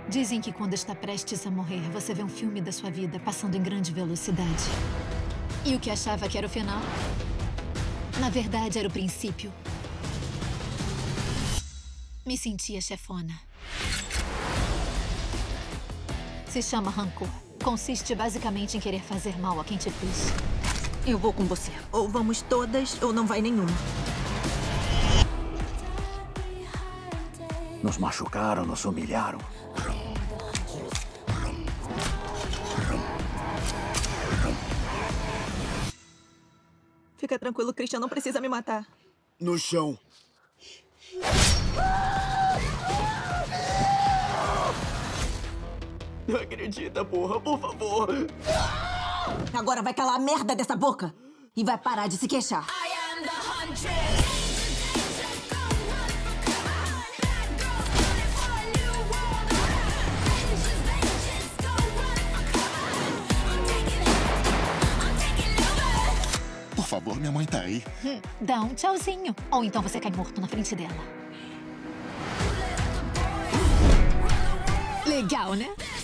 Dizem que quando está prestes a morrer, você vê um filme da sua vida passando em grande velocidade. E o que achava que era o final, na verdade, era o princípio. Me sentia chefona. Se chama rancor. Consiste basicamente em querer fazer mal a quem te fez. Eu vou com você. Ou vamos todas, ou não vai nenhuma. Nos machucaram, nos humilharam. Fica tranquilo, Christian, não precisa me matar. No chão. Não acredita, porra, por favor. Agora vai calar a merda dessa boca e vai parar de se queixar. Por favor, minha mãe tá aí. Dá um tchauzinho. Ou então você cai morto na frente dela. Legal, né?